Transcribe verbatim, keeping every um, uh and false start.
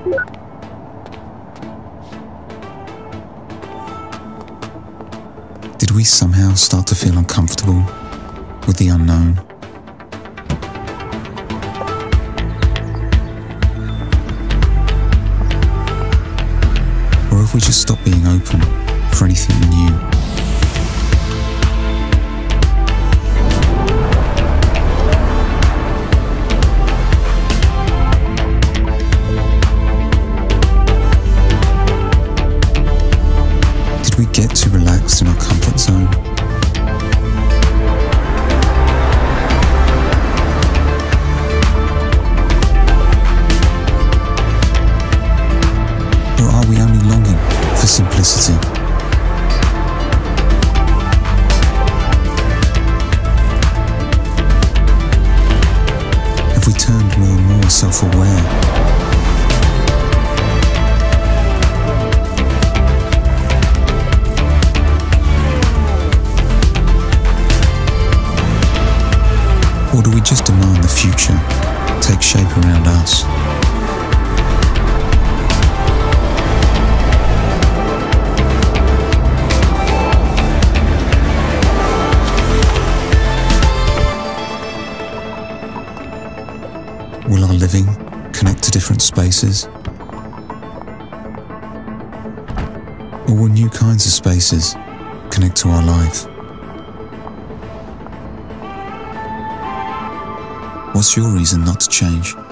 Did we somehow start to feel uncomfortable with the unknown? Or have we just stopped being open for anything new? Did we get too relaxed in our comfort zone? Or are we only longing for simplicity? Have we turned more and more self-aware? Or do we just demand the future take shape around us? Will our living connect to different spaces? Or will new kinds of spaces connect to our life? What's your reason not to change?